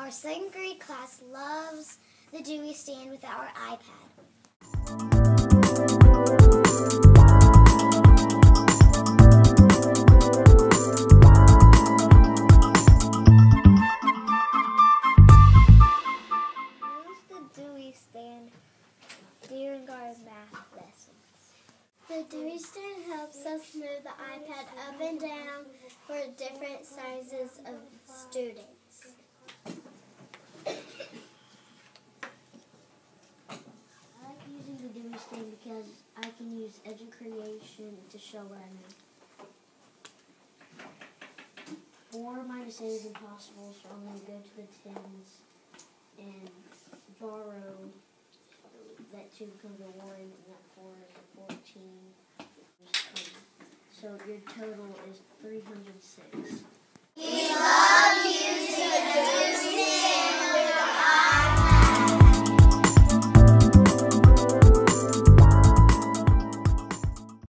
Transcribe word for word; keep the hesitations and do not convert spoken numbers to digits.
Our second grade class loves the Dewey Stand with our iPad. Use the Dewey Stand during our math lessons. The Dewey Stand helps us move the iPad up and down for different sizes of students. I like using the Dewey Stand because I can use Educreation to show what I know. four minus eight is impossible, so I'm going to go to the tens and borrow. That two becomes a one, and that four is a fourteen. So your total is three hundred six.